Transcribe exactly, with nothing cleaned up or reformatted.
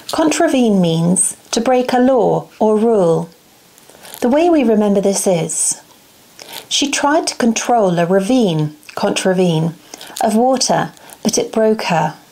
Contravene means to break a law or rule. The way we remember this is, she tried to control a ravine, contravene, of water, but it broke her.